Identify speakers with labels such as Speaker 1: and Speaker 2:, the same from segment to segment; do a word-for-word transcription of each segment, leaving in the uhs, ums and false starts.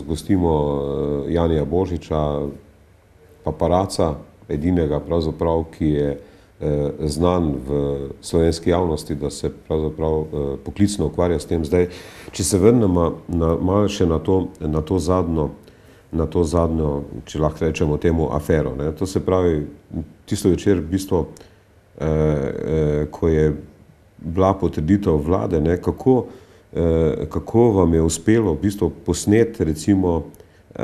Speaker 1: gostimo Janija Božiča, paparaca, edinega pravzaprav, ki je znan v slovenski javnosti, da se pravzaprav poklicno ukvarja s tem. Zdaj, če se vrnemo na, malo še na to, na to zadnjo, na to zadnjo, če lahko rečemo temu, afero. Ne. To se pravi, tisto večer, v bistvu, eh, eh, ko je bila potrditev vlade, ne, kako, eh, kako vam je uspelo v bistvu posneti recimo eh,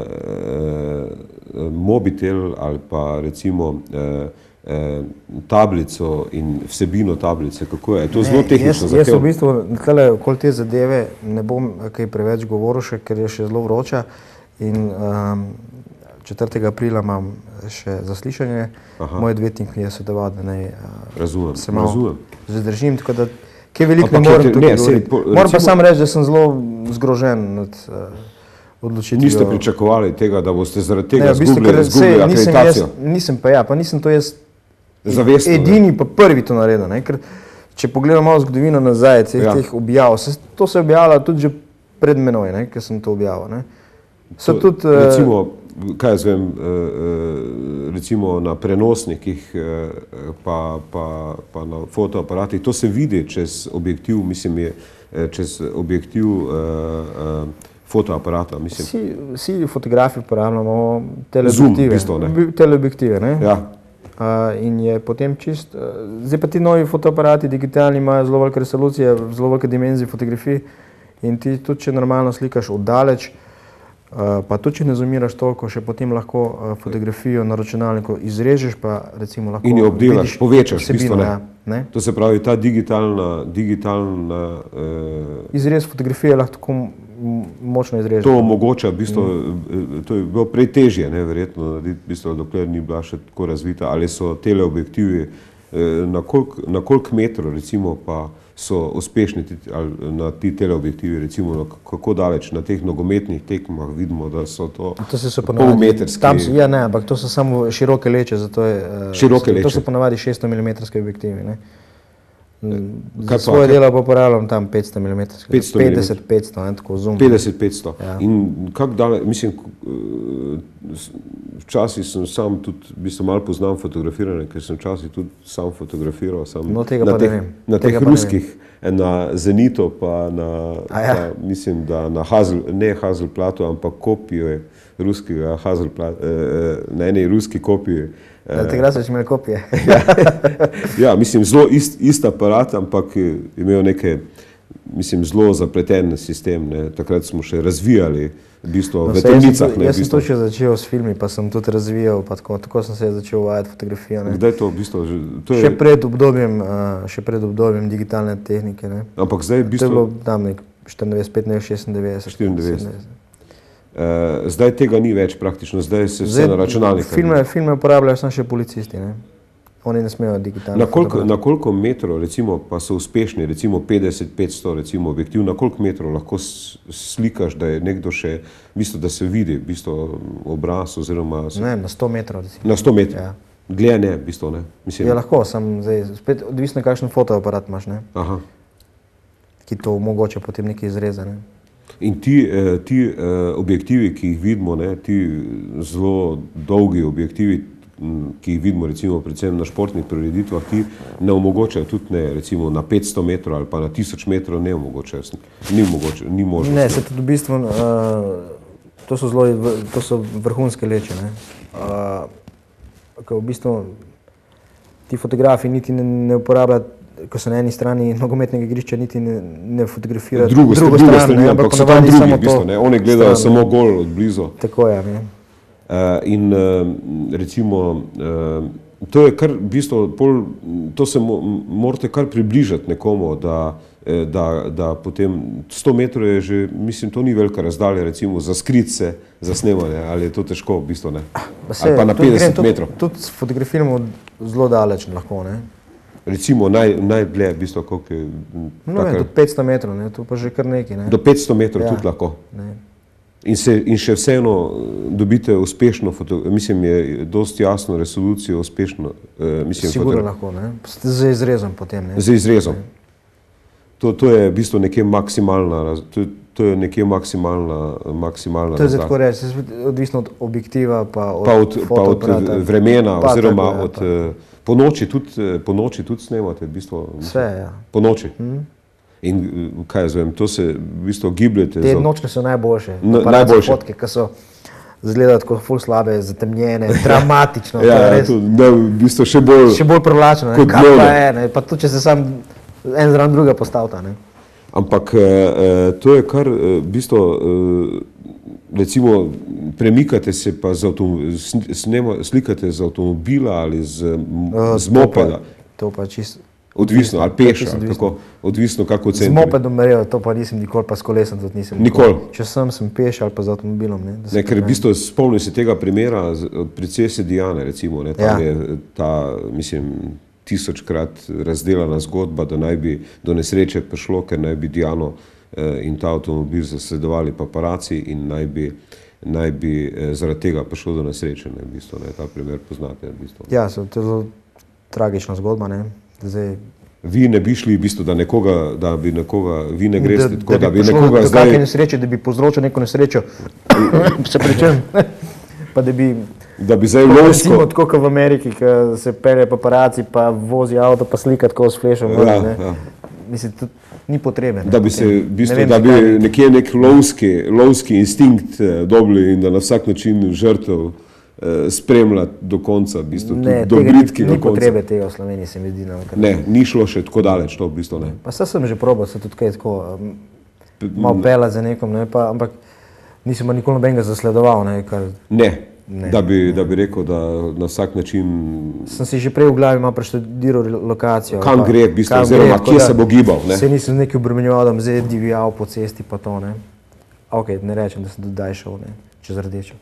Speaker 1: eh, mobitel ali pa recimo eh, eh, tablico in vsebino tablice, kako je? Je to ne, zelo tehnično zahtev?
Speaker 2: Jaz, jaz v bistvu tale, okoli te zadeve ne bom kaj preveč govoril še, ker je še zelo vroča. In um, četrtega aprila imam še zaslišanje. Aha. Moj odvetnik mi je svetoval, da naj uh, se malo zadržim, tako da kaj veliko ne morem tukaj govoriti. Moram pa sam reči, da sem zelo zgrožen nad uh, odločitvijo.
Speaker 1: Niste pričakovali tega, da boste zaradi tega izgubili akreditacijo?
Speaker 2: Nisem pa ja, pa nisem to jaz
Speaker 1: zavestno,
Speaker 2: edini pa prvi to naredil. Ne? Ker če pogledam malo zgodovino nazaj, ja. Teh objav, se, to se je objavilo tudi že pred menoj, ne? Ker sem to objavil. Ne?
Speaker 1: To, tudi, recimo, kaj jaz vem, recimo na prenosnikih pa, pa, pa na fotoaparatih, to se vidi čez objektiv, mislim, je, čez objektiv uh, uh, fotoaparata, mislim.
Speaker 2: Vsi, vsi fotografi uporabljamo teleobjektive.
Speaker 1: Zoom, bistvo,
Speaker 2: teleobjektive, ne?
Speaker 1: Ja.
Speaker 2: Uh, in je potem čist, uh, zdaj pa ti novi fotoaparati, digitalni, imajo zelo velike resolucije, zelo velike dimenzije fotografij in ti tudi, če normalno slikaš oddaleč, Uh, pa tudi, če ne zoomiraš toliko, še potem lahko uh, fotografijo na računalniku izrežeš, pa recimo lahko
Speaker 1: in jo obdelaš, povečaš,
Speaker 2: vsebino,
Speaker 1: ne?
Speaker 2: Ja, ne?
Speaker 1: To se pravi, ta digitalna, digitalna uh,
Speaker 2: izrez fotografije lahko tako močno izrežeš.
Speaker 1: To omogoča, v bistvu, mm. to je bilo prej težje, ne, verjetno, v bistvu, dokler ni bila še tako razvita, ali so teleobjektivi, eh, na koliko, na koliko metrov, recimo, pa so uspešni ti, ali na ti teleobjektivi, recimo, kako daleč na teh nogometnih tekmah vidimo, da so to,
Speaker 2: to so
Speaker 1: polmetrski.
Speaker 2: Tam so, ja, ne, ampak to so samo široke leče, zato je,
Speaker 1: široke leče.
Speaker 2: To so ponavadi šeststo milimetrski objektivi, ne. Za svoje delo pa uporabljam tam petsto milimetrski, petdeset petsto, ne, tako zoom.
Speaker 1: petdeset petsto. Ja. In kako daleč, mislim, včasih sem sam tudi, v bistvu malo poznam fotografiranje, ker sem včasih tudi sam fotografiral, sam
Speaker 2: no, tega
Speaker 1: na
Speaker 2: pa
Speaker 1: teh,
Speaker 2: ne vem.
Speaker 1: na teh ruskih, na Zenitu, pa na,
Speaker 2: ja.
Speaker 1: pa, mislim, da na Hazel, ne Hazelplatu, ampak kopijo ruskega Hazelplata, eh, na eni ruski kopiji.
Speaker 2: Da, takrat so imeli kopije.
Speaker 1: ja, ja, mislim, zelo ist, ist aparat, ampak imel neke, mislim, zelo zapleten sistem, ne. Takrat smo še razvijali v bistvu no, vetrnicah.
Speaker 2: Jaz, jaz sem to še začel s filmi, pa sem tudi razvijal, pa tako, tako sem se začel uvajati fotografijo. Ne.
Speaker 1: Kdaj to v bistvu? Že, to je... Še pred
Speaker 2: obdobjem, še pred obdobjem digitalne tehnike, ne.
Speaker 1: Ampak zdaj v bistvu...
Speaker 2: To je bilo tam nek štiriindevetdeset, petnajst, šestindevetdeset.
Speaker 1: štiriindevetdeset. Uh, zdaj tega ni več praktično, zdaj se vse na računalniku.
Speaker 2: Filme, filme uporabljajo samo še policisti, ne? Oni ne smejo digitalno.
Speaker 1: Na koliko, na koliko metrov recimo pa so uspešni, recimo petdeset petsto recimo objektiv, na koliko metrov lahko slikaš, da je nekdo še, v bistvu, da se vidi, v bistvu obraz oziroma... Se...
Speaker 2: Ne, na sto metrov recimo.
Speaker 1: Na sto metrov? Ja. Dlje ne, v bistvu ne. Mislim...
Speaker 2: Ja, lahko, sam zdaj, spet odvisno kakšen fotoaparat imaš, ne?
Speaker 1: Aha.
Speaker 2: Ki to omogoča potem nekaj izreza, ne?
Speaker 1: In ti, ti objektivi, ki jih vidimo, ne, ti zelo dolgi objektivi, ki jih vidimo recimo predvsem na športnih prireditvah, ti ne omogočajo tudi ne, recimo na petsto metrov ali pa na tisoč metrov ne omogočajo, ni mogoče, ni možnost.
Speaker 2: Ne, se tudi v bistvu, uh, to so zelo, to so vrhunske leče, ne. Uh, ko v bistvu ti fotografi niti ne, ne uporabljajo, ko so na eni strani nogometnega igrišča, niti ne, ne fotografirajo
Speaker 1: drugo,
Speaker 2: drugo
Speaker 1: drugo
Speaker 2: stran,
Speaker 1: ne, ampak so tam drugi, v bistvu, ne, oni gledajo samo gol od blizu.
Speaker 2: Tako je, ne.
Speaker 1: Uh, in uh, recimo, uh, to je kar, v bistvu, pol, to se mo, morate kar približati nekomu, da, da, da potem sto metrov je že, mislim, to ni velika razdalja, recimo, za skritce, za snemanje, ali je to težko, v bistvu, ne.
Speaker 2: Se,
Speaker 1: ali pa na petdeset metrov.
Speaker 2: Tudi fotografiramo zelo daleč lahko, ne.
Speaker 1: Recimo naj, najdlje, v bistvu, koliko je...
Speaker 2: No, takar, do petsto metrov, ne, to pa že kar nekaj, ne.
Speaker 1: Do petsto metrov ja, tudi lahko.
Speaker 2: Ne.
Speaker 1: In, se, in še vseeno dobite uspešno, foto, mislim, je dosti jasno resolucijo uspešno. Eh, mislim,
Speaker 2: sigurno lahko, ne, z izrezom potem, ne.
Speaker 1: Z izrezom. Ne. To, to je v bistvu nekje maksimalna, to, to je nekje maksimalna, maksimalna
Speaker 2: To je tako reči, odvisno od objektiva, pa od,
Speaker 1: pa od, pa od vremena, pa oziroma tako, od, ja, po noči tudi, po noči tudi snemate, v bistvu.
Speaker 2: Vse, ja.
Speaker 1: Po noči.
Speaker 2: Hmm.
Speaker 1: In kaj jaz vem, to se v bistvu gibljete.
Speaker 2: Te za... nočne so najboljše.
Speaker 1: Na, najboljše.
Speaker 2: Fotke, ki so izgledajo tako ful slabe, zatemnjene, dramatično.
Speaker 1: Ja, ja res... to, ne, v bistvu še bolj...
Speaker 2: Še bolj privlačno, ne, kaj pa je, ne, pa tudi, če se sam en zraven druga postavta, ne.
Speaker 1: Ampak eh, to je kar, v bistvu, eh, recimo, premikate se pa z snema, slikate z avtomobila ali z, uh, z mopeda.
Speaker 2: To pa, to pa čisto...
Speaker 1: Odvisno, ali peš, kako, odvisno kako centri.
Speaker 2: Z mopedom meril, to pa nisem nikoli, pa s kolesom tudi nisem
Speaker 1: nikoli.
Speaker 2: Če sem, sem peš ali pa z avtomobilom. Ne,
Speaker 1: ne ker v bistvu spomnim se tega primera od princese Diane, recimo, ne, tam ja. je ta, mislim, tisočkrat razdelana zgodba, da naj bi do nesreče prišlo, ker naj bi Diano eh, in ta avtomobil zasledovali paparaci in naj bi, naj bi eh, zaradi tega prišlo do nesreče, ne, v bistvu, ne, ta primer poznate. V bistvu.
Speaker 2: Ja, so, to je zelo tragična zgodba, ne. Zdaj,
Speaker 1: vi ne bi šli v bistvu, da nekoga, da bi nekoga, vi ne greste
Speaker 2: da,
Speaker 1: tako,
Speaker 2: da
Speaker 1: da
Speaker 2: bi,
Speaker 1: bi
Speaker 2: nekoga
Speaker 1: zdaj...
Speaker 2: Do kakšne nesreče, da bi povzročil neko nesrečo, se pričem, pa da bi...
Speaker 1: Da bi zdaj lovsko...
Speaker 2: Recimo tako, kot v Ameriki, ko se pelje paparaci, pa vozi avto, pa slika tako s flešom.
Speaker 1: Ja,
Speaker 2: ne.
Speaker 1: ja.
Speaker 2: Mislim, to ni potrebe.
Speaker 1: Da bi se, v bistvu,
Speaker 2: vem,
Speaker 1: da bi nekje nek lovski, lovski instinkt eh, dobili in da na vsak način žrtev spremlja do konca, v bistvu,
Speaker 2: ne,
Speaker 1: do britki do konca.
Speaker 2: Ni potrebe tega v Sloveniji, se mi zdi.
Speaker 1: Ne, ni šlo še tako daleč, to v bistvu ne.
Speaker 2: Pa saj sem že probal, se tudi kaj tako malo pela za nekom, ne, pa, ampak nisem pa nikoli nobenega zasledoval. Ne, kar,
Speaker 1: ne,
Speaker 2: ne,
Speaker 1: da, bi,
Speaker 2: ne.
Speaker 1: da bi rekel, da na vsak način...
Speaker 2: Sem si že prej v glavi malo preštudiral lokacijo.
Speaker 1: Kam gre, v bistvu, oziroma kje se bo gibal. Ne?
Speaker 2: Se nisem nekaj obremenjeval, da bom zdaj divjal po cesti, pa to, ne. Ok, ne rečem, da sem dodaj šel, ne, čez rdečo.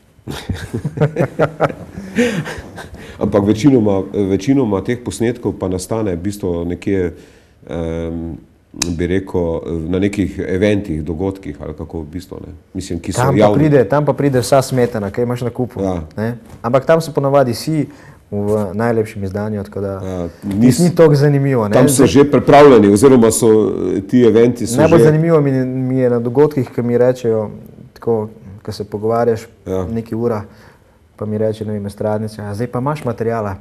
Speaker 1: Ampak večinoma, večinoma teh posnetkov pa nastane v bistvu nekje, um, bi rekel, na nekih eventih, dogodkih ali kako v bistvu, ne. Mislim, ki so
Speaker 2: tam, pa
Speaker 1: javni.
Speaker 2: pride, tam pa pride vsa smetana, kaj imaš na kupu.
Speaker 1: Ja.
Speaker 2: Ne? Ampak tam so ponavadi vsi v najlepšem izdanju, tako da
Speaker 1: ja,
Speaker 2: nis, ni toliko zanimivo. Ne?
Speaker 1: Tam so že pripravljeni, oziroma so ti eventi so
Speaker 2: najbolj
Speaker 1: že...
Speaker 2: zanimivo mi, mi je na dogodkih, ki mi rečejo, tako, ko se pogovarjaš ja. nekaj ura, pa mi reče, ne vem, estradnica, zdaj pa imaš materijala.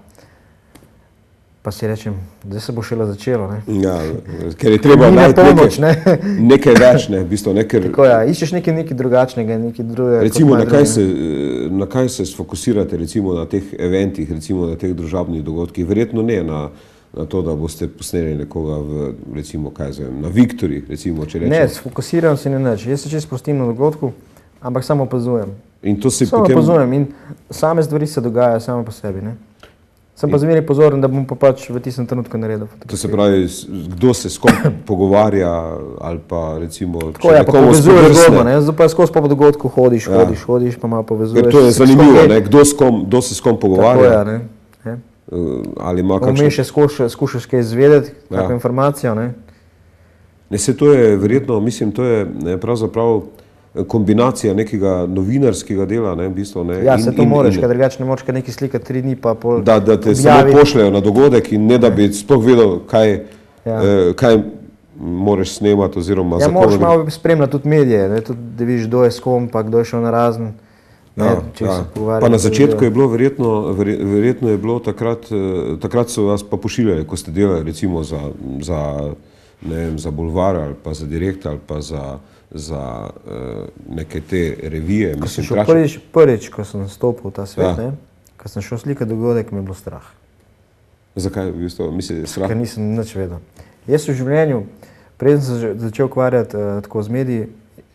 Speaker 2: Pa si rečem, zdaj se bo šele začelo. Ne?
Speaker 1: Ja, ker je treba najti
Speaker 2: pomoč,
Speaker 1: nekaj,
Speaker 2: ne?
Speaker 1: nekaj več, ne, v bistvu, ne, ker...
Speaker 2: Tako, ja, iščeš nekaj, nekaj drugačnega, nekaj drugega.
Speaker 1: Recimo, na kaj, se, na kaj se sfokusirate recimo na teh eventih, recimo na teh družabnih dogodkih? Verjetno ne na, na to, da boste posneli nekoga v, recimo, kaj zvem, na Viktorjih, recimo, če rečem.
Speaker 2: Ne, sfokusiram se na nič. Jaz se čez prostim na dogodku, ampak samo opazujem.
Speaker 1: In to si
Speaker 2: samo
Speaker 1: potem...
Speaker 2: opazujem in same stvari se dogajajo samo po sebi, ne? Sem pa zmeraj pozoren, da bom pa pač v tistem trenutku naredil fotografijo.
Speaker 1: To se pravi, kdo se s kom pogovarja ali pa recimo...
Speaker 2: Tako ja, pa povezuje zgodbo, ne? Zdaj pa skozi po dogodku hodiš, ja. hodiš, hodiš, pa malo povezuješ.
Speaker 1: Ker to je zanimivo, ne? Kdo, s kom, kdo se s kom pogovarja.
Speaker 2: Tako ja, ne? ne?
Speaker 1: Ali ima kakšno...
Speaker 2: Vmes še skušaš, skušaš kaj izvedeti, ja. kakšno informacijo, ne?
Speaker 1: Ne, se to je verjetno, mislim, to je ne, pravzaprav kombinacija nekega novinarskega dela, ne, v bistvu, ne.
Speaker 2: Ja, in, se to in, moreš, ker drugače ne moreš kar nekaj slikati tri dni, pa pol
Speaker 1: da, da te
Speaker 2: objavi.
Speaker 1: Samo pošljajo na dogodek in ne, da bi sploh vedel, kaj, ja. eh, kaj moreš snemati oziroma...
Speaker 2: Ja, moraš malo spremljati tudi medije, ne, tudi, da vidiš, kdo je s kom, pa kdo je šel na razen. Ne,
Speaker 1: ja, ja. Pa na začetku je bilo verjetno, verjetno je bilo takrat, takrat so vas pa pošiljali, ko ste delali recimo za, za, ne vem, za Bulvar ali pa za Direkt ali pa za za uh, neke te revije.
Speaker 2: Ko sem šel prvič, prvič, ko sem stopil v ta svet, ja. ne, ko sem šel slikati dogodek, mi je bilo strah.
Speaker 1: Zakaj v bistvu misli strah?
Speaker 2: Ker nisem nič vedel. Jaz v življenju, preden sem začel ukvarjati uh, tako z mediji,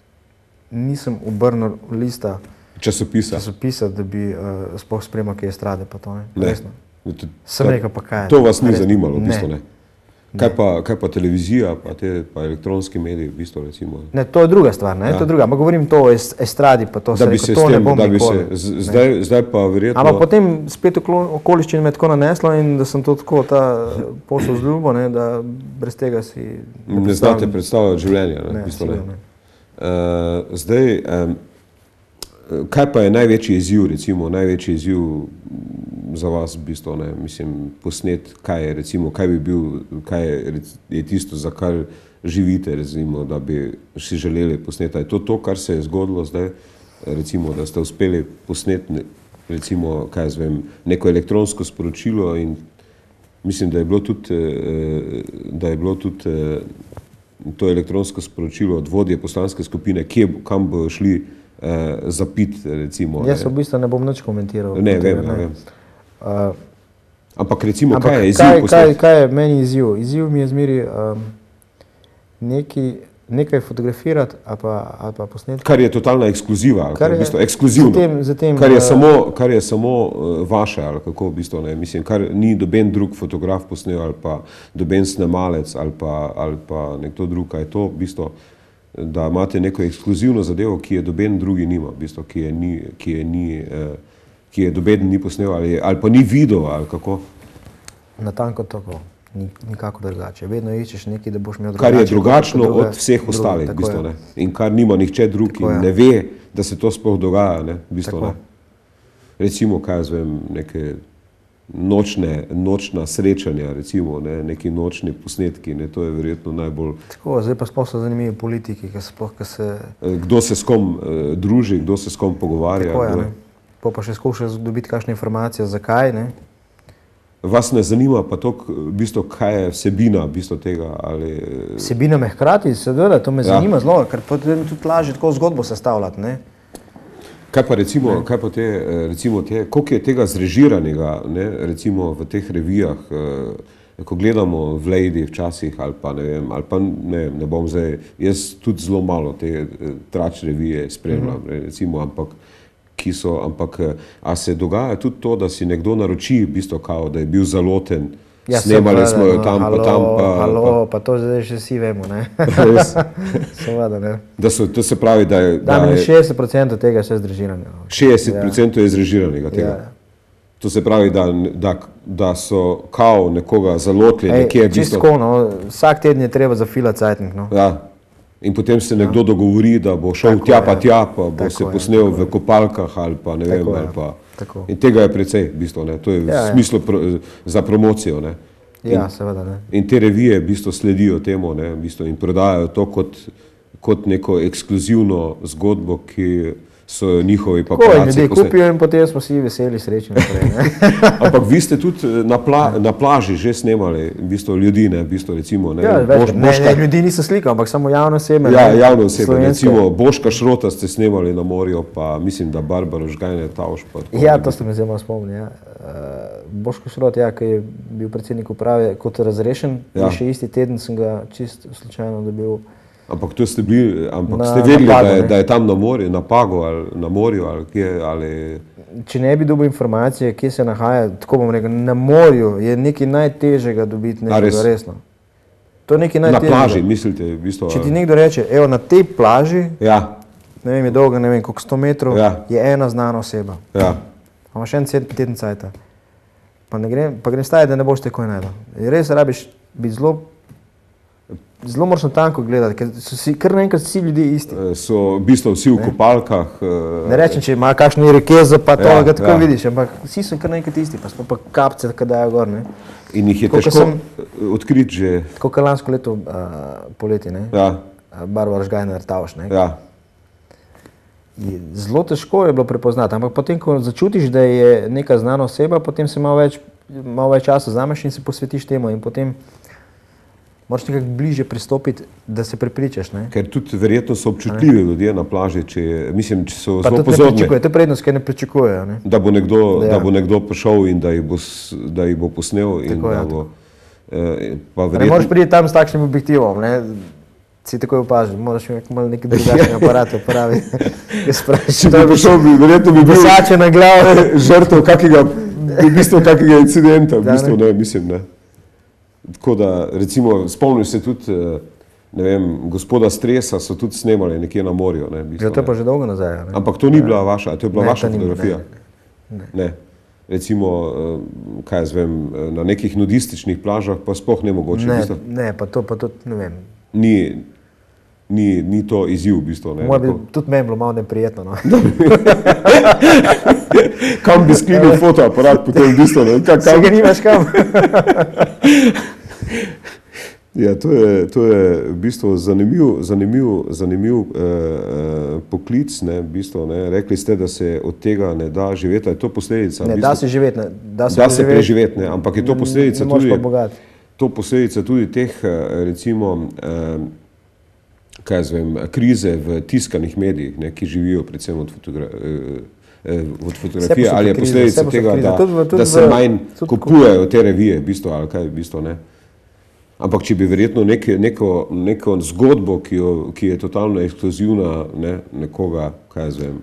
Speaker 2: nisem obrnil lista
Speaker 1: časopisa,
Speaker 2: časopisa da bi uh, sploh spremljal kaj estrade, pa to ne.
Speaker 1: Ne.
Speaker 2: ne. Sem rekel, pa kaj.
Speaker 1: To vas ni Resno. zanimalo, v bistvu ne.
Speaker 2: ne.
Speaker 1: Kaj pa, kaj pa televizija, pa, te, pa elektronski mediji, v bistvu recimo?
Speaker 2: Ne, to je druga stvar, ne, ja. to je druga. Ampak govorim to o estradi, pa to,
Speaker 1: da bi
Speaker 2: se
Speaker 1: se
Speaker 2: rekel, to
Speaker 1: tem,
Speaker 2: ne bom
Speaker 1: da bi
Speaker 2: nikoli.
Speaker 1: Se, zdaj, zdaj pa verjetno...
Speaker 2: Ampak potem spet okoliščine me tako naneslo in da sem to tako ta posel z ljubo, ne, da brez tega si...
Speaker 1: Ne, ne znate predstavljati življenja, ne,
Speaker 2: ne,
Speaker 1: v bistvu, ne.
Speaker 2: ne.
Speaker 1: Uh, zdaj, um, kaj pa je največji izziv, recimo, največji izziv za vas, v bistvu, ne, mislim, posnet, kaj je, recimo, kaj bi bil, kaj je, je tisto, za kar živite, recimo, da bi si želeli posneti. Je to to, kar se je zgodilo zdaj, recimo, da ste uspeli posneti, recimo, kaj jaz vem, neko elektronsko sporočilo in mislim, da je bilo tudi, da je bilo tudi to elektronsko sporočilo od vodje poslanske skupine, kje, kam bo šli eh, zapit, recimo.
Speaker 2: Jaz v bistvu ne bom nič komentiral.
Speaker 1: Ne, vem, ne. vem.
Speaker 2: Uh,
Speaker 1: Ampak recimo,
Speaker 2: ampak
Speaker 1: kaj je izziv
Speaker 2: kaj,
Speaker 1: posneti?
Speaker 2: Kaj, kaj je meni izziv? Izziv mi je zmeri um, neki, nekaj fotografirati ali pa, ali pa posneti.
Speaker 1: Kar je totalna ekskluziva,
Speaker 2: Kar je,
Speaker 1: v bistvu ekskluzivno,
Speaker 2: zatem, zatem,
Speaker 1: kar je
Speaker 2: uh,
Speaker 1: samo, kar je samo uh, vaše, ali kako v bistvu, ne, mislim, kar ni doben drug fotograf posnel, ali pa doben snemalec, ali pa, ali pa nekdo drug, je to v bistvu, da imate neko ekskluzivno zadevo, ki je doben drugi nima, v bistvu, ki je ni, ki je ni, uh, ki je doben ni posnel, ali, ali pa ni videl, ali kako.
Speaker 2: Natanko tako. Nikako drugače. Vedno iščeš nekaj, da boš imel drugače.
Speaker 1: Kar je drugačno
Speaker 2: druge,
Speaker 1: od vseh
Speaker 2: druge,
Speaker 1: ostalih, v bistvu,
Speaker 2: je.
Speaker 1: ne. In kar nima nihče drug in
Speaker 2: je.
Speaker 1: ne ve, da se to sploh dogaja, ne, v bistvu,
Speaker 2: Tako.
Speaker 1: ne. Recimo, kaj jaz vem, neke nočne, nočna srečanja, recimo, ne, neki nočni posnetki, ne, to je verjetno najbolj...
Speaker 2: Tako, zdaj pa sploh so zanimivi politiki, ki sploh, ki se...
Speaker 1: Kdo se s kom uh, druži, kdo se s kom pogovarja.
Speaker 2: Tako je,
Speaker 1: kdo
Speaker 2: ne. Po pa še skušaš dobiti kakšne informacije, zakaj, ne.
Speaker 1: Vas ne zanima pa to, v bistvu, kaj je vsebina v bistvu tega, ali...
Speaker 2: Vsebina me hkrati, seveda, to me
Speaker 1: Ja.
Speaker 2: zanima zelo, ker potem tudi lažje tako zgodbo sestavljati, ne.
Speaker 1: Kaj pa recimo, kaj pa te, recimo te, koliko je tega zrežiranega, ne, recimo v teh revijah, eh, ko gledamo v Lady včasih, ali pa ne vem, ali pa ne, ne bom zdaj, jaz tudi zelo malo te eh, trač revije spremljam, mm-hmm. recimo, ampak, ki so, ampak, a se dogaja tudi to, da si nekdo naroči, v bistvu kao, da je bil zaloten,
Speaker 2: Ja,
Speaker 1: snemali
Speaker 2: seveda,
Speaker 1: smo jo
Speaker 2: no,
Speaker 1: tam,
Speaker 2: halo,
Speaker 1: pa tam, pa...
Speaker 2: Halo,
Speaker 1: pa,
Speaker 2: pa to zdaj še vsi vemo, ne.
Speaker 1: res,
Speaker 2: Seveda, ne.
Speaker 1: da so, to se pravi, da je...
Speaker 2: Da, da je šestdeset procentov tega še zrežiranja.
Speaker 1: šestdeset procentov je zrežiranega tega.
Speaker 2: Ja.
Speaker 1: To se pravi, da, da, da so kao nekoga zalotili,
Speaker 2: Ej,
Speaker 1: nekje je
Speaker 2: čisto,
Speaker 1: bistvo...
Speaker 2: no, vsak teden je treba zafilati cajtnik, no.
Speaker 1: Ja. In potem se nekdo
Speaker 2: Ja.
Speaker 1: dogovori, da bo šel
Speaker 2: Tako
Speaker 1: tja
Speaker 2: je.
Speaker 1: pa tja, pa bo
Speaker 2: Tako
Speaker 1: se
Speaker 2: je,
Speaker 1: posnel
Speaker 2: tako
Speaker 1: v
Speaker 2: je.
Speaker 1: kopalkah ali pa ne vem,
Speaker 2: Tako je,
Speaker 1: ali pa...
Speaker 2: tako.
Speaker 1: In tega je precej, v bistvu, ne. To je v
Speaker 2: Ja, ja.
Speaker 1: smislu pro, za promocijo, ne.
Speaker 2: Ja, seveda, ne.
Speaker 1: In te revije v bistvu sledijo temu, ne, v bistvu, in prodajajo to kot, kot neko ekskluzivno zgodbo, ki so njihovi
Speaker 2: Tako je,
Speaker 1: paparaci
Speaker 2: ljudje
Speaker 1: posne-
Speaker 2: kupijo in potem smo vsi veseli, srečni naprej, ne.
Speaker 1: Ampak vi ste tudi na, pla, na plaži že snemali v bistvu ljudi, ne, v bistvu recimo, ne,
Speaker 2: Ja, več,
Speaker 1: Boš,
Speaker 2: ne,
Speaker 1: Boška,
Speaker 2: ne, ljudi niso slikal, ampak samo javno osebe.
Speaker 1: ja,
Speaker 2: ne,
Speaker 1: javno osebe,
Speaker 2: slovenske.
Speaker 1: recimo Boška Šrota ste snemali na morju, pa mislim, da Barbaro Žgajne Tavš. Pa tako,
Speaker 2: Ja,
Speaker 1: ne,
Speaker 2: to ste me zelo spomnili. Ja. Uh, Boško Šrot, ja, ki je bil predsednik uprave kot razrešen,
Speaker 1: Ja.
Speaker 2: in še isti teden sem ga čist slučajno dobil.
Speaker 1: Ampak to ste bili, ampak
Speaker 2: Na-
Speaker 1: ste vedeli,
Speaker 2: na Pagu,
Speaker 1: da, je,
Speaker 2: ne.
Speaker 1: da je tam na morju, na Pagu ali na morju ali kje, ali...
Speaker 2: Če ne bi dobil informacije, kje se nahaja, tako bom rekel, na morju je nekaj najtežjega dobiti
Speaker 1: A, res?
Speaker 2: nekaj resno. To je nekaj
Speaker 1: Na
Speaker 2: najtežjega.
Speaker 1: plaži, mislite, v bistvu...
Speaker 2: Če ti nekdo reče, evo, na tej plaži,
Speaker 1: Ja,
Speaker 2: ne vem, je dolga, ne vem, koliko sto metrov,
Speaker 1: Ja.
Speaker 2: je ena znana oseba.
Speaker 1: ja.
Speaker 2: Pa imaš en teden cajta. Pa, ne grem, pa grem staj, da ne boš takoj najdel. Res rabiš biti zelo, zelo moraš natanko gledati, ker so si, kar naenkrat vsi ljudje isti.
Speaker 1: So v bistvu vsi v kopalkah.
Speaker 2: Ne rečem, če ima kakšno irokezo, pa to,
Speaker 1: Ja,
Speaker 2: ga tako
Speaker 1: ja.
Speaker 2: vidiš, ampak vsi so kar naenkrat isti, pa smo pa kapce, ki dajo gor, ne.
Speaker 1: In jih je
Speaker 2: Tako, ko
Speaker 1: težko
Speaker 2: sem-
Speaker 1: odkriti že...
Speaker 2: Tako kot lansko leto uh, poleti, ne.
Speaker 1: Ja,
Speaker 2: Barbara Žgajner Tavš, ne.
Speaker 1: ja.
Speaker 2: Je- Zelo težko je bilo prepoznati, ampak potem, ko začutiš, da je neka znana oseba, potem se malo več, malo več časa vzameš in se posvetiš temu in potem moraš nekako bližje pristopiti, da se prepričaš. Ne?
Speaker 1: Ker tudi verjetno so občutljivi ljudje na plaži, če, je- mislim, če so
Speaker 2: Pa
Speaker 1: zelo
Speaker 2: tudi ne
Speaker 1: pozorni,
Speaker 2: pričakuje, to je prednost, ker ne pričakujejo. Ne?
Speaker 1: da bo nekdo,
Speaker 2: Ja.
Speaker 1: da bo nekdo prišel in da jih bo, s- da jih bo posnel. In
Speaker 2: Tako,
Speaker 1: da
Speaker 2: ja,
Speaker 1: bo, eh, pa
Speaker 2: Ne
Speaker 1: verjetno,
Speaker 2: moreš priti tam s takšnim objektivom, ne? Si takoj opažen, moraš imeti malo neki drugačen aparat uporabiti. Jaz pravim,
Speaker 1: če bi prišel, bi, verjetno bi bil
Speaker 2: visače na glavo.
Speaker 1: žrtev kakega, v bistvu kakega incidenta, v
Speaker 2: Da,
Speaker 1: bistvu
Speaker 2: ne.
Speaker 1: ne, mislim, ne. Tako da, recimo, spomnim se tudi, eh, ne vem, gospoda Stresa so tudi snemali nekje na morju, ne, v bistvu,
Speaker 2: Ja, to je
Speaker 1: ne.
Speaker 2: pa že dolgo nazaj. Ne?
Speaker 1: Ampak to ni bila vaša, to je bila
Speaker 2: Ne,
Speaker 1: vaša
Speaker 2: to ni-
Speaker 1: fotografija.
Speaker 2: ne,
Speaker 1: Ne. Recimo, eh, kaj jaz vem, eh, na nekih nudističnih plažah pa sploh ne mogoče. v
Speaker 2: Ne,
Speaker 1: bistvu.
Speaker 2: ne, pa to, pa to, ne vem.
Speaker 1: Ni, ni, ni to izziv, v bistvu. Ne,
Speaker 2: Moje bi
Speaker 1: tako.
Speaker 2: tudi meni bilo malo neprijetno. No.
Speaker 1: Kam bi sklinil fotoaparat potem v bistvu? Ne? Ka,
Speaker 2: Se
Speaker 1: kam?
Speaker 2: ga nimaš kam.
Speaker 1: Ja, to je, to je v bistvu zanimiv, zanimiv, zanimiv eh, poklic. Ne, v bistvu, ne. Rekli ste, da se od tega ne da živeti. Je to posledica?
Speaker 2: Ne,
Speaker 1: v bistvu,
Speaker 2: da se živeti, ne. Da se,
Speaker 1: da se preživeti, ne. Ampak je to posledica
Speaker 2: ne, ne
Speaker 1: tudi, to posledica tudi teh, recimo, eh, kaj jaz vem, krize v tiskanih medijih, ne, ki živijo predvsem od fotografije. od fotografije, ali je posledica tega, da, tudi, tudi da se manj kupujejo te revije, v bistvu, ali kaj, v bistvu, ne. Ampak če bi verjetno neke, neko, neko zgodbo, ki, jo, ki je totalno ekskluzivna, ne, nekoga, kaj jaz vem,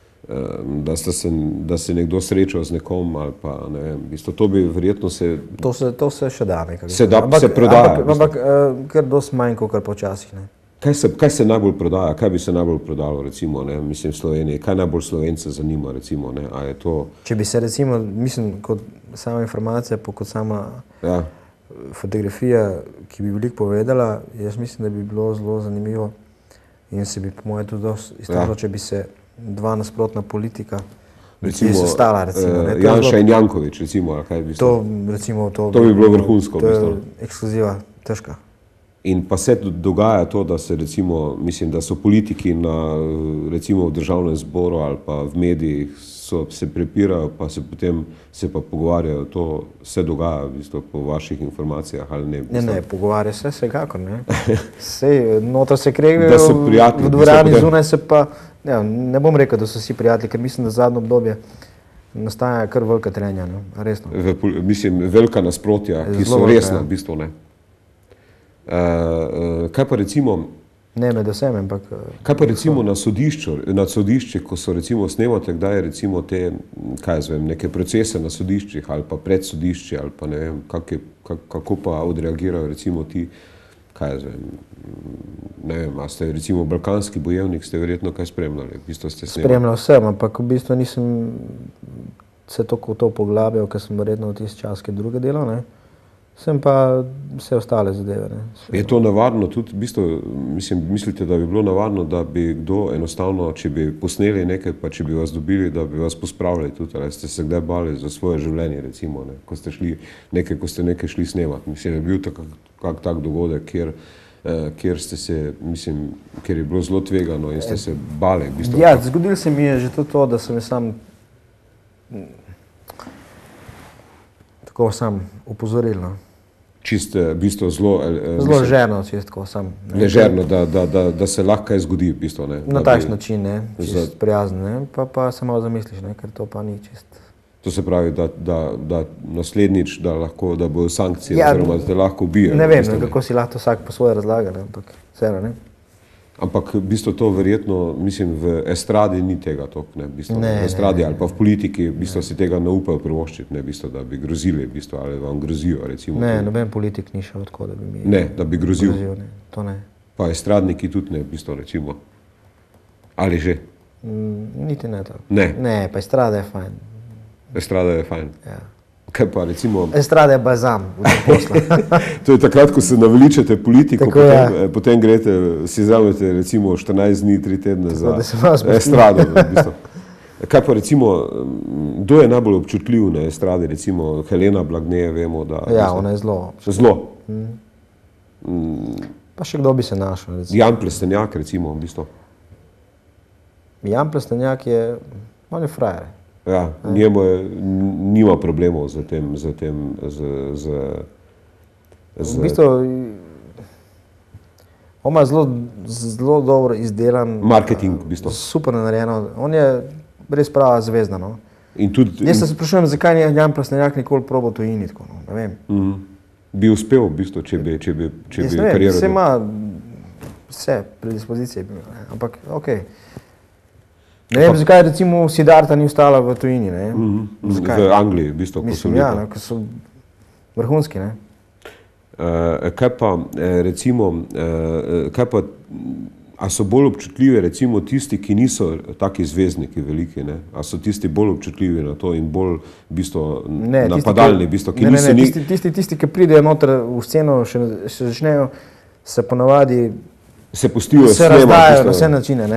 Speaker 1: da, se, da se nekdo srečal z nekom, ali pa, ne vem, v bistvu, to bi verjetno se...
Speaker 2: To se, to se še da nekaj.
Speaker 1: Se da, ampak, se prodaja.
Speaker 2: Ampak, ampak uh, kar dosti manj, kot počasih, ne.
Speaker 1: Kaj se, kaj se najbolj prodaja, kaj bi se najbolj prodalo, recimo, ne, mislim, v Sloveniji, kaj najbolj Slovence zanima, recimo, ne, a je to...
Speaker 2: Če bi se, recimo, mislim, kot sama informacija, pa kot sama ja. fotografija, ki bi veliko povedala, jaz mislim, da bi bilo zelo zanimivo in se bi, po mojem, tudi dosti iztalo, ja. če bi se dva nasprotna politika, recimo, ki se stala, recimo, ne.
Speaker 1: Janša in Janković, recimo, ali kaj bi se...
Speaker 2: To, recimo, to...
Speaker 1: To bi bilo vrhunsko, v bistvu.
Speaker 2: To je ekskluziva, težka.
Speaker 1: In pa se dogaja to, da se recimo, mislim, da so politiki na, recimo v državnem zboru ali pa v medijih so, se prepirajo, pa se potem se pa pogovarjajo, to se dogaja v bistvu po vaših informacijah ali ne?
Speaker 2: Ne, ne, pogovarja se vsekakor, ne. Sej, noter se kregajo, v dvorani zunaj se pa, ne, ne bom rekel, da so vsi prijatelji, ker mislim, da zadnje obdobje nastaja kar velika trenja, ne, resno.
Speaker 1: V, mislim, velika nasprotja, ki so resna, v bistvu, ne. Uh, uh, kaj pa recimo,
Speaker 2: ne med vsem, ampak
Speaker 1: kaj pa recimo na sodišču, na sodiščih, ko so recimo snemate, kdaj je recimo te, kaj jaz vem, neke procese na sodiščih ali pa pred sodišči ali pa ne vem, kak je, kak, kako pa odreagirajo recimo ti, kaj jaz vem, ne vem, a ste recimo balkanski bojevnik, ste verjetno kaj spremljali, v bistvu ste snemali?
Speaker 2: Spremljal sem, ampak v bistvu nisem se toliko v to poglabljal, ker sem verjetno v tisti čas, ki druge delal, ne. Sem pa vse ostale zadeve. Ne.
Speaker 1: Je to navarno tudi, v bistvu, mislim, mislite, da bi bilo navarno, da bi kdo enostavno, če bi posneli nekaj, pa če bi vas dobili, da bi vas pospravili tudi, ali ste se kdaj bali za svoje življenje, recimo, ne, ko ste šli nekaj, ko ste nekaj šli snemati. Mislim, je bil tak, kak tak dogodek, kjer, eh, kjer ste se, mislim, kjer je bilo zelo tvegano in ste se bali. V bistvu,
Speaker 2: ja, zgodilo se mi je že tudi to, da sem sam tako sam upozoril, no.
Speaker 1: Čist, v bistvu, zelo...
Speaker 2: Zelo ležerno, čist tako sam.
Speaker 1: Ležerno, da, da, da, da se lahko kaj zgodi, v bistvu, ne.
Speaker 2: Na takšen način, ne, čist prijazno, ne, pa, pa se malo zamisliš, ne, ker to pa ni čist.
Speaker 1: To se pravi, da, da, da naslednjič, da lahko, da bojo sankcije, ja, oziroma da te lahko ubijajo.
Speaker 2: Ne vem, ne, kako si lahko vsak po svoje razlaga, ne, ampak vseeno, ne.
Speaker 1: Ampak v bistvu to verjetno, mislim, v estradi ni tega tok, ne, v bistvu, ne, v estradi ne, ali pa v politiki, v bistvu si tega ne upajo privoščiti, ne, v bistvu, da bi grozili, v bistvu, ali vam grozijo, recimo.
Speaker 2: Ne, noben politik ni šel tako, da bi mi...
Speaker 1: Ne, da bi grozil.
Speaker 2: grozil, ne, to ne.
Speaker 1: Pa estradniki tudi ne, v bistvu, recimo. Ali že?
Speaker 2: Mm, niti ne to.
Speaker 1: Ne.
Speaker 2: Ne, pa estrada je fajn.
Speaker 1: Estrada je fajn.
Speaker 2: Ja.
Speaker 1: Kaj pa recimo...
Speaker 2: Estrada je balzam v tem poslu.
Speaker 1: To je takrat, ko se naveličate politiko, tako, potem, ja. potem grete, si vzamete recimo štirinajst dni, tri tedne tako, za estrado. V bistvu. Kaj pa recimo, kdo je najbolj občutljiv na estradi, recimo Helena Blagne, vemo, da...
Speaker 2: Ja, ona je zelo.
Speaker 1: Zelo.
Speaker 2: Mm. Mm. Pa še kdo bi se našel, recimo.
Speaker 1: Jan Plestenjak, recimo, v bistvu.
Speaker 2: Jan Plestenjak je, on je frajer.
Speaker 1: Ja, njemu je, nima problemov z tem, z tem, z, z, z...
Speaker 2: V bistvu, on ima zelo, zelo dobro izdelan...
Speaker 1: Marketing, v bistvu.
Speaker 2: Super narejeno. On je res prava zvezda, no.
Speaker 1: In tudi...
Speaker 2: Jaz se sprašujem, zakaj ni Jan Plestenjak nikoli probal tujini, tako, no, ne vem.
Speaker 1: Mm. Bi uspel, v bistvu, če bi, če bi, če bi
Speaker 2: kariero...
Speaker 1: Jaz ne vem,
Speaker 2: vse ima, vse predispozicije, ampak okej. Okay. Ne vem, zakaj recimo Siddharta ni ostala v tujini, ne?
Speaker 1: Mm-hmm. V Angliji, v bistvu, ko so
Speaker 2: bili. Ja, no, ko so vrhunski, ne?
Speaker 1: Uh, kaj pa, recimo, uh, kaj pa, a so bolj občutljivi, recimo, tisti, ki niso taki zvezdniki veliki, ne? A so tisti bolj občutljivi na to in bolj, v bistvu, ne, napadalni, v bistvu, ki
Speaker 2: ne,
Speaker 1: niso...
Speaker 2: Ne, ne, tisti, tisti, tisti, ki pridejo noter v sceno, še, še začnejo, se ponavadi...
Speaker 1: Se pustijo
Speaker 2: se
Speaker 1: snema. Se
Speaker 2: razdajajo na vse načine, ne?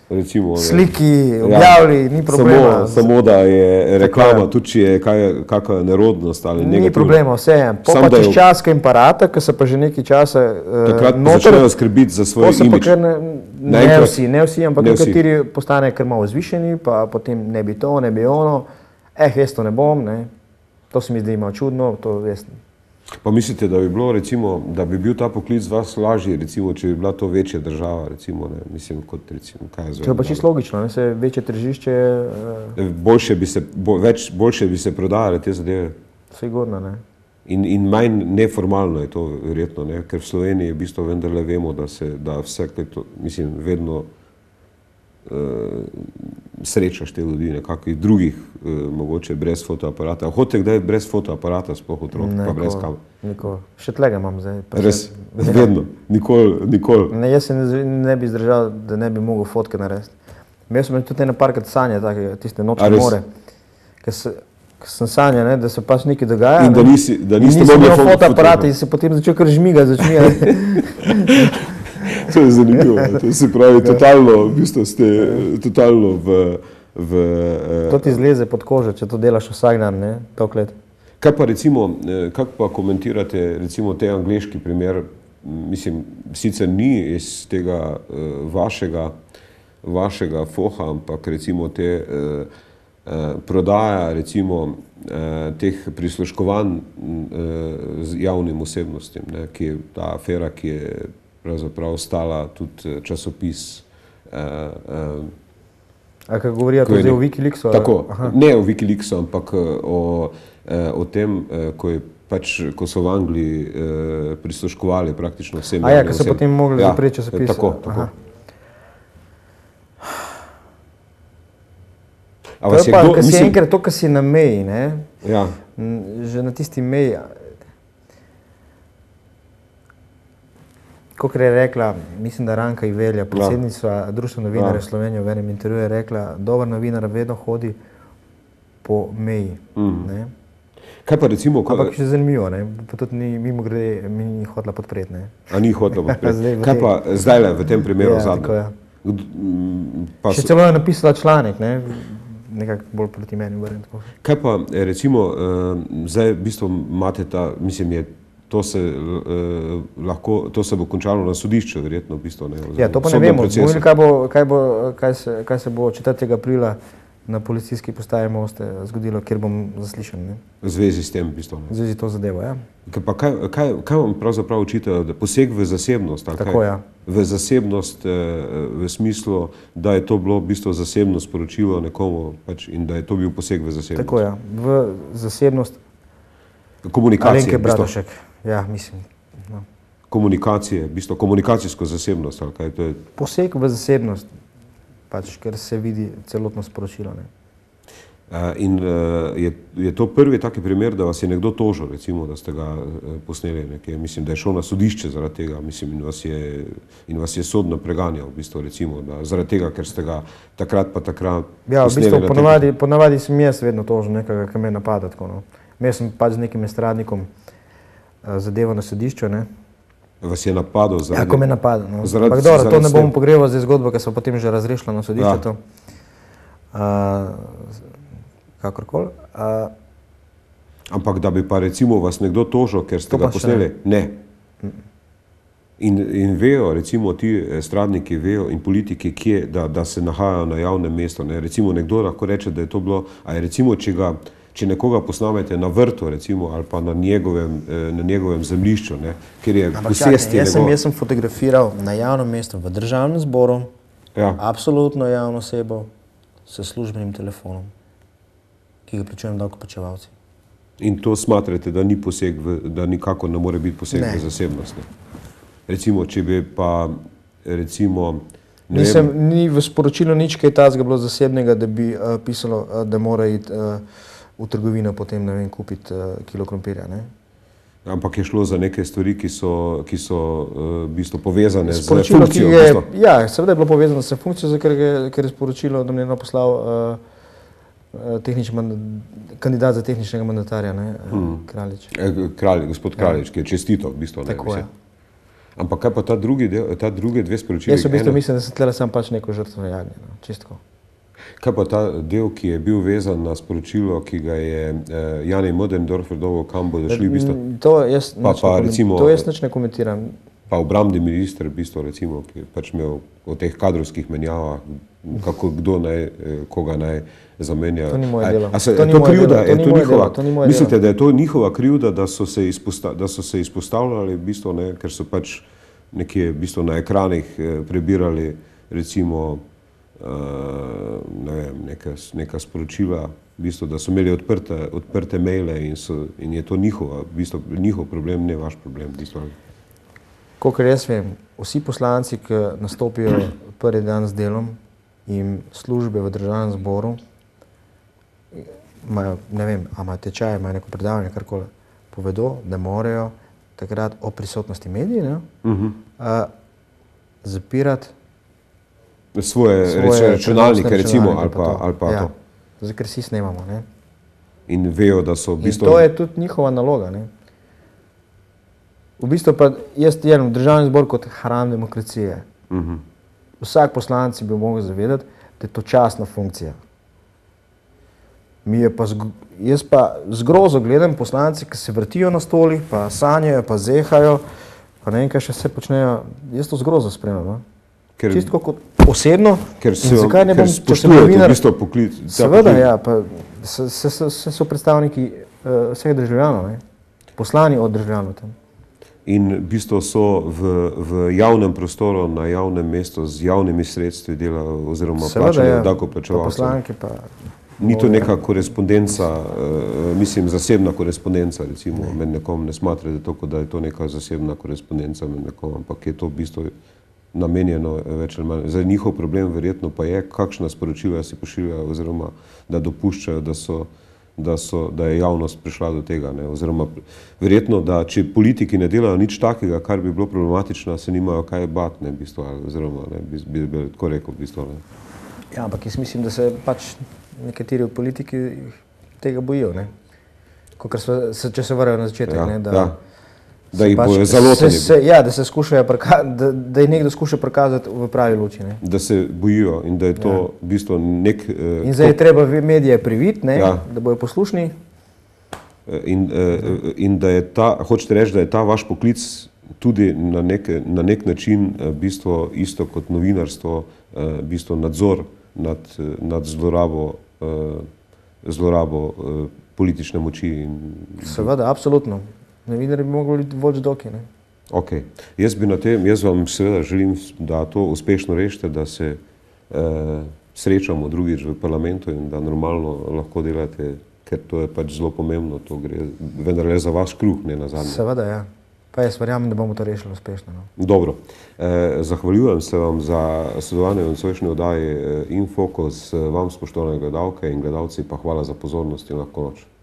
Speaker 1: recimo,
Speaker 2: sliki objavili, ja, ni problema.
Speaker 1: Samo, samo da je reklama, tudi če je kaj, kakva nerodnost ali negativno.
Speaker 2: Ni problema, vse je. Po pa čez čas kaj imparata, ki se pa že nekaj časa uh,
Speaker 1: takrat
Speaker 2: noter,
Speaker 1: začnejo skrbiti za svoj imidž.
Speaker 2: Ne, ne vsi, ne vsi, ampak ne nekateri vsi. Postane kar malo zvišeni, pa potem ne bi to, ne bi ono, eh, jaz to ne bom, ne. To se mi zdi malo čudno, to jaz ne.
Speaker 1: Pa mislite, da bi bilo, recimo, da bi bil ta poklic z vas lažji, recimo, če bi bila to večja država, recimo, ne, mislim, kot recimo, kaj je zvem.
Speaker 2: To je pa čisto logično, ne, se večje tržišče... Uh...
Speaker 1: Boljše bi se, bo, več, boljše bi se prodajale te zadeve.
Speaker 2: Sigurno, ne.
Speaker 1: In, in manj neformalno je to verjetno, ne, ker v Sloveniji v bistvu vendarle vemo, da se, da vse, to, mislim, vedno uh, srečaš te ljudi, nekakvih drugih, uh, mogoče brez fotoaparata. A hodite kdaj brez fotoaparata, sploh otrok, pa brez kam?
Speaker 2: Nikoli. Še tlega imam zdaj.
Speaker 1: Res, še, vedno, nikoli, nikoli.
Speaker 2: Ne, jaz se ne, ne bi zdržal, da ne bi mogel fotke narediti. Imel sem tudi ene parkrat sanje, take, tiste nočne more, ker se, sem sanja, ne, da se pač nekaj dogaja.
Speaker 1: In da nisi, da niste
Speaker 2: mogli fotoaparata. fotoaparata in se potem začel kar žmigati, začmigati.
Speaker 1: To je zanimivo, to se pravi, totalno, v bistvu ste totalno v... v
Speaker 2: to ti zleze pod kožo, če to delaš vsak dan, ne, toliko let.
Speaker 1: Kaj pa recimo, kako pa komentirate recimo te angleški primer, mislim, sicer ni iz tega uh, vašega, vašega foha, ampak recimo te uh, uh, prodaja recimo uh, teh prisluškovanj uh, z javnim osebnostim, ne, ki je ta afera, ki je pravzaprav stala tudi časopis. Uh, uh,
Speaker 2: A kaj govorijo to zdaj o Wikileaksu?
Speaker 1: Tako, aha. Ne o Wikileaksu, ampak o, o tem, ko, je pač, ko so v Angliji eh, prisluškovali praktično vsem.
Speaker 2: A ja, ko so potem mogli
Speaker 1: ja,
Speaker 2: zapreti časopis.
Speaker 1: Tako, tako.
Speaker 2: To je pa, ko si enkrat to, ko si na meji, ne?
Speaker 1: Ja.
Speaker 2: Že na tisti meji. Kakor je rekla, mislim, da Ranka Ivelja, predsednica ja. Društva novinarjev ja. Slovenije, v enem intervjuju je rekla, dober novinar vedno hodi po meji. Mm. Ne?
Speaker 1: Kaj pa recimo...
Speaker 2: Ampak še zanimivo, ne? Pa tudi ni, mimo grede, mi ni hotela podpreti, ne?
Speaker 1: A ni hotela podpreti. Kaj pa zdaj le v tem primeru
Speaker 2: ja,
Speaker 1: zadnje?
Speaker 2: Ja. Še celo je napisala članek, ne? Nekako bolj proti meni vrem.
Speaker 1: Kaj pa recimo, uh, zdaj v bistvu imate ta, mislim, je To se, eh, lahko, to se bo končalo na sodišču, verjetno, v bistvu. Ne,
Speaker 2: ja, to pa ne vemo. Bojili, kaj, bo, kaj, bo, kaj, se, kaj se bo četrtega aprila na policijski postaji Moste zgodilo, kjer bom zaslišan. Ne?
Speaker 1: V zvezi s tem, v bistvu.
Speaker 2: V zvezi to zadevo, ja.
Speaker 1: Kaj, pa kaj, kaj, kaj vam pravzaprav očitajo? Poseg v zasebnost?
Speaker 2: Tako,
Speaker 1: kaj?
Speaker 2: ja.
Speaker 1: V zasebnost, eh, v smislu, da je to bilo v bistvu zasebno sporočilo nekomu pač, in da je to bil poseg v zasebnost?
Speaker 2: Tako, ja. V zasebnost
Speaker 1: komunikacije.
Speaker 2: Alenke Bratušek. Ja, mislim. No.
Speaker 1: Komunikacije, v bistvu komunikacijsko zasebnost, ali kaj to je?
Speaker 2: Poseg v zasebnost, pač, ker se vidi celotno sporočilo. Ne?
Speaker 1: Uh, in uh, je, je to prvi taki primer, da vas je nekdo tožil, recimo, da ste ga uh, posneli nekje, mislim, da je šel na sodišče zaradi tega, mislim, in vas je, in vas je sodno preganjal, v bistvu, recimo, da zaradi tega, ker ste ga takrat pa takrat
Speaker 2: ja, v bistvu, ponavadi, ponavadi sem jaz vedno tožil nekoga, ki me napada, tako, no. Imel sem pač z nekim estradnikom zadevo na sodišču, ne?
Speaker 1: Vas je napadal zaradi...
Speaker 2: Ja, ko me napadal, no.
Speaker 1: Zaradi,
Speaker 2: Pak dobro, to ne bom pogreval zdaj zgodbo, ker so potem že razrešila na sodišče ja. To. Uh, kakorkoli. Uh,
Speaker 1: Ampak da bi pa recimo vas nekdo tožil, ker ste ga posneli? Ne. ne. In, in vejo, recimo ti estradniki vejo in politiki, kje, da, da se nahajajo na javnem mestu. Ne? Recimo nekdo lahko reče, da je to bilo, a je recimo, če ga Če nekoga posnamete na vrtu, recimo, ali pa na njegovem, na njegovem zemljišču, ne, kjer je posesti
Speaker 2: jaz, njegov... jaz sem fotografiral na javnem mestu v državnem zboru,
Speaker 1: ja.
Speaker 2: Absolutno javno osebo s službenim telefonom, ki ga plačujem davkoplačevalci.
Speaker 1: In to smatrate, da ni poseg, v, da nikako ne more biti poseg ne. V zasebnost? Ne? Recimo, če bi pa, recimo... Ne
Speaker 2: Nisem, ni v sporočilu nič kaj tazga bilo zasebnega, da bi uh, pisalo, uh, da mora iti uh, v trgovino potem, ne vem, kupiti uh, kilo krompirja, ne?
Speaker 1: Ampak je šlo za neke stvari, ki so, ki so uh, v bistvu povezane z
Speaker 2: sporočilo,
Speaker 1: funkcijo?
Speaker 2: Je, v bistvu. Ja, seveda je bilo povezano s funkcijo, ker je, ker je sporočilo domnevno poslal uh, uh, kandidat za tehničnega mandatarja, ne, uh, hmm. Kraljič.
Speaker 1: E, Kralj, gospod Kraljič, ja. Ki je čestito v bistvu. Ne,
Speaker 2: tako je.
Speaker 1: Ampak kaj pa ta drugi, del, ta druge dve sporočili?
Speaker 2: Jaz v bistvu mislim, da sem tlele sam pač neko žrtvo jagnje, no, čistko.
Speaker 1: Kaj pa ta del, ki je bil vezan na sporočilo, ki ga je eh, Jani Möderndorfer dovolj, kam bodo šli v bistvu?
Speaker 2: To jaz,
Speaker 1: pa, pa, recimo,
Speaker 2: to jaz nič ne komentiram.
Speaker 1: Pa obrambni minister, v bistvu, recimo, ki je pač imel o teh kadrovskih menjavah, kako kdo naj, koga naj zamenja.
Speaker 2: To ni moje delo.
Speaker 1: A se,
Speaker 2: to ni
Speaker 1: to
Speaker 2: moje
Speaker 1: krivda,
Speaker 2: delo, to ni
Speaker 1: to
Speaker 2: moje
Speaker 1: njihova,
Speaker 2: delo, to ni moje
Speaker 1: mislite,
Speaker 2: delo.
Speaker 1: da je to njihova krivda, da so se, izposta, da so se izpostavljali, v bistvu, ne, ker so pač nekje v bistvu, na ekranih eh, prebirali recimo uh, ne vem, neka, neka sporočila, v bistvu, da so imeli odprte, odprte maile in, so, in je to njihova, v bistvu, njihov problem, ne vaš problem. V bistvu.
Speaker 2: Kolikor jaz vem, vsi poslanci, ki nastopijo prvi dan z delom in službe v državnem zboru, imajo, ne vem, a imajo tečaje, imajo neko predavanje, karkoli, povedo, da morajo takrat o prisotnosti medij, ne, uh -huh. uh, zapirati
Speaker 1: svoje, svoje računalnike, recimo, ali pa, ali pa
Speaker 2: ja,
Speaker 1: to.
Speaker 2: Zato, ker vsi snemamo, ne.
Speaker 1: In vejo, da so v bistvu...
Speaker 2: In to je tudi njihova naloga, ne. V bistvu pa jaz jelim državni zbor kot hram demokracije. Uh-huh. Vsak poslanci bi mogel zavedati, da je to častna funkcija. Mi je pa, jaz pa zgrozo gledam poslanci, ki se vrtijo na stolih, pa sanjajo, pa zehajo, pa ne vem, kaj še vse počnejo. Jaz to zgrozo spremljam. No?
Speaker 1: Ker,
Speaker 2: Čisto kot osebno.
Speaker 1: Ker, se,
Speaker 2: zakaj ne bom,
Speaker 1: ker spoštujete v bistvu poklic.
Speaker 2: Seveda, ja, pa se, se, se, se so predstavniki uh, vseh državljanov, ne? Poslani od državljanov tam.
Speaker 1: In v bistvu so v, v javnem prostoru, na javnem mestu z javnimi sredstvi delajo oziroma plačajo davkoplačevalcev.
Speaker 2: Poslanke pa...
Speaker 1: Ni to neka korespondenca, uh, mislim zasebna korespondenca, recimo, ne. Med nekom ne smatrate to, da je to neka zasebna korespondenca med nekom, ampak je to v bistvu namenjeno več ali manj. Zdaj, njihov problem verjetno pa je, kakšna sporočila si pošiljajo oziroma da dopuščajo, da so Da, so, da je javnost prišla do tega. Ne? Oziroma, verjetno, da če politiki ne delajo nič takega, kar bi bilo problematično, se nimajo kaj bati, ne, v bistvu, oziroma, ne, bi, bi, bi tako rekel, v bistvu. Ne?
Speaker 2: Ja, ampak jaz mislim, da se pač nekateri od politiki tega bojijo, ne. Kakor so, se, če se vrjajo na začetek,
Speaker 1: ja,
Speaker 2: ne, da,
Speaker 1: ja. Da jih
Speaker 2: pač,
Speaker 1: bojo zaloteni.
Speaker 2: Se, se, ja, da se skušajo, da, da jih nekdo skuša prikazati v pravi luči, ne.
Speaker 1: Da se bojijo in da je to ja. v bistvu nek...
Speaker 2: Uh, in zdaj je treba medije priviti, ne, ja. Da bojo poslušni.
Speaker 1: In, uh, in da je ta, hočete reči, da je ta vaš poklic tudi na nek, na nek način v bistvu isto kot novinarstvo, v bistvu nadzor nad, nad zlorabo, zlorabo politične moči. In,
Speaker 2: seveda, absolutno. Novinarji bi mogli voliti doki, ne.
Speaker 1: Ok. Jaz bi na tem, jaz vam seveda želim, da to uspešno rešite, da se eh, srečamo drugič v parlamentu in da normalno lahko delate, ker to je pač zelo pomembno, to gre vendar le za vaš kruh, ne nazadnje.
Speaker 2: Seveda, ja. Pa jaz verjamem, da bomo to rešili uspešno. No.
Speaker 1: Dobro. Eh, zahvaljujem se vam za sodelovanje v nocojšnji oddaji Infokus, vam spoštovane gledalke in gledalci, pa hvala za pozornost in lahko noč.